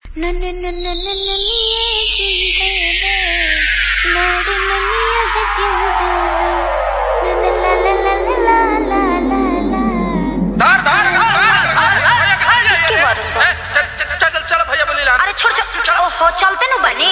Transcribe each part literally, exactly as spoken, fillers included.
चल भैया बोली ला। अरे छोड़ छोड़ ओहो चलते न बने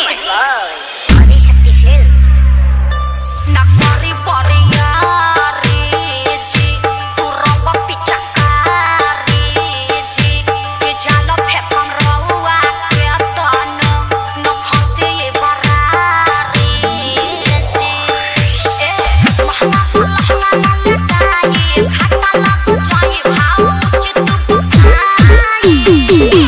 नकारी बरिया रे जी तू रवा पिचकारी जी के जान फेकम रहुआ के तन न फसे ये बरारी जी ए महंगा महंगा लटाई घाटा लग जाए भाव उचित बुखाई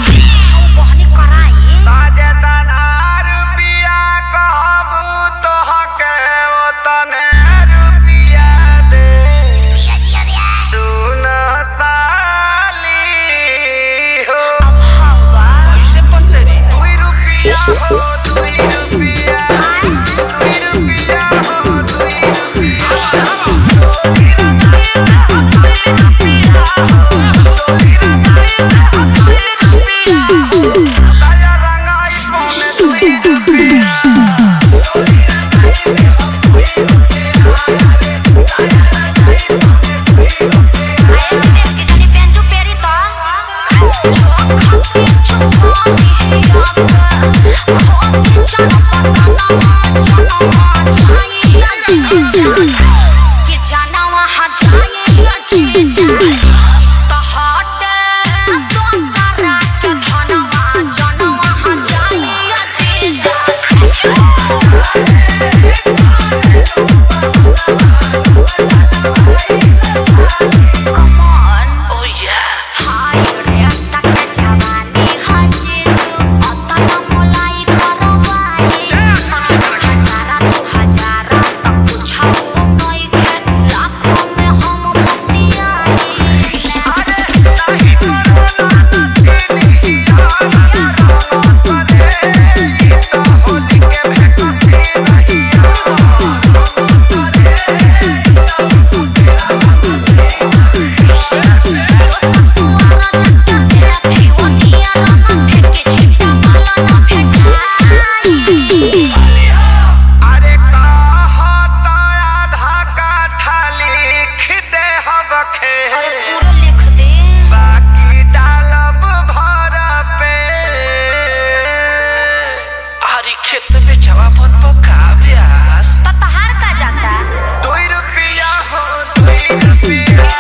खेत में जवा पर पका ब्यास तो तहार का जाता दो रुपया हो दो रुपया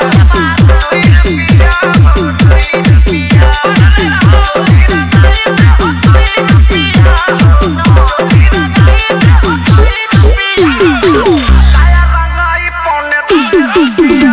दो रुपया हो दो रुपया काया रंगाई पौने दो रुपया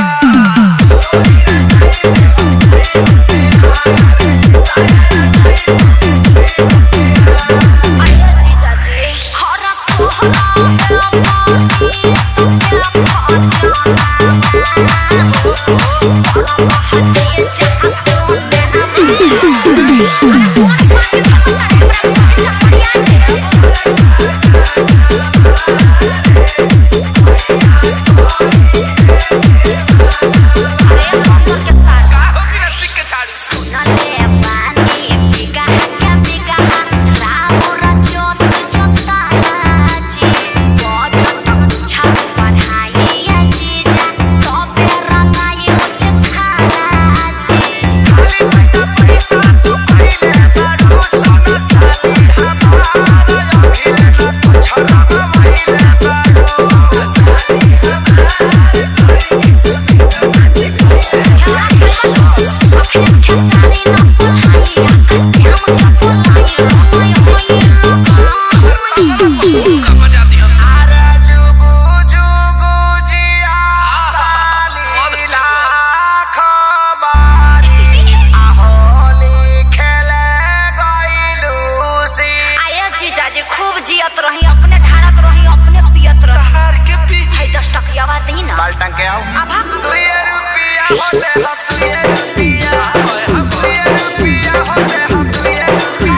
खूब जियत रही अपने ढारत रही अपने पियत रही है दस टकिया बात ही ना बाल्टन के आओ अब दो रुपया होले दो रुपया दो रुपया होले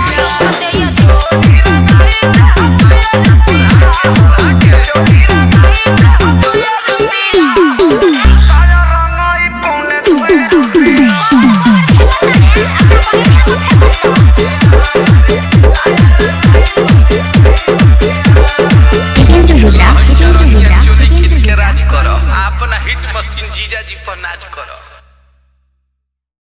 साया रंगाई पौने दो रुपया रुद्रा जितेंद्र रुद्रा चोली जितेंद्र खींच के रुद्रा राज करो अपना हिट मशीन जीजा जी पर नाच करो।